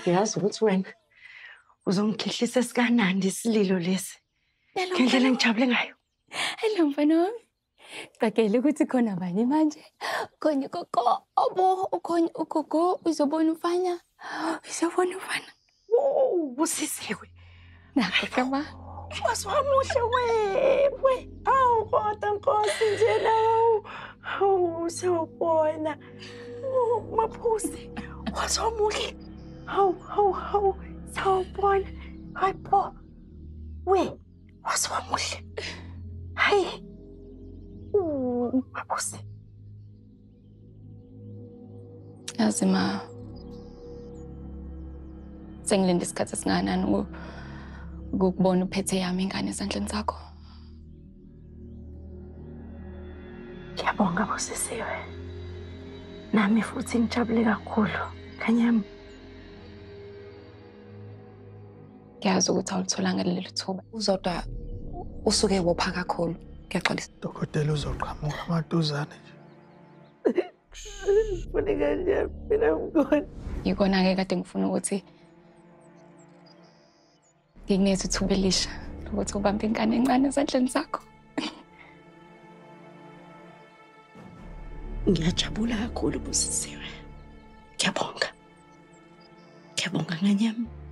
Ngiyazi ukuthi wena uzongikhihlisa esikanandi isililo lesi. Ngendlela engijabule ngayo. Hello mfana wami. Qaqele ukuthi khona bani manje? Khona ugogo, ukhona ugogo uzobona ufana. Uzobona ufana. Busisiwe. Nakho kama. Wasiwamuhle we. Awu kodwa Nkosi njena. Awu sewubona. Mabusi. Wasiwamuhle. Hawu. Sawubona. Hayibo. We. Wasiwamuhle. Hayi. Mabusi. Azima. Sengilinde isikhathi esingakanani ukubona uphethe yami ingane esandleni sakho. Ngiyabonga Busisiwe. Nami futhi ngijabule kakhulu. Kanyama. Ngiyazi ukuthi awulitholanga leli thuba. Uzodwa usuke wopha kakhulu. Ngiyaxolisa. Dokotela uzoqhamuka amaduzane nje. Ufune kanjani mina ngikona. Yikona-ke kade ngifuna ukuthi ngikunikeze ithuba elisha ukuthi ubambe ingane encane esandleni sakho. Ngiyajabula kakhulu Busisiwe. Ngiyabonga Nganyama.